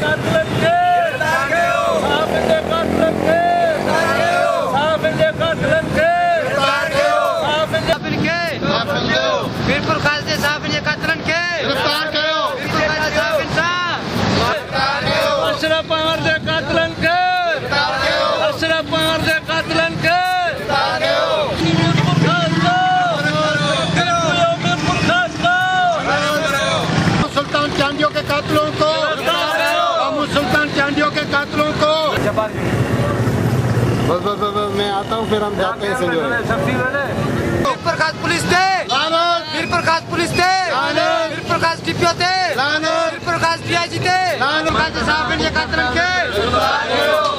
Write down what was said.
वीरपुर खालसे साहब ने कतलन के गिरफ्तार करो। अशरफ पवार दे कतलन के अशरफ पवार दे कतलन के सुल्तान चांदियों के कातिलों को सुल्तान चांदियों के कातिलों को बस मैं आता हूँ, फिर हम जाते हैं वीरपुर खास पुलिस थे, वीरपुर खास पुलिस थे, वीरपुर खास डीपीओ थे, वीरपुर खास डीआईजी थे, साहब ने कतलन के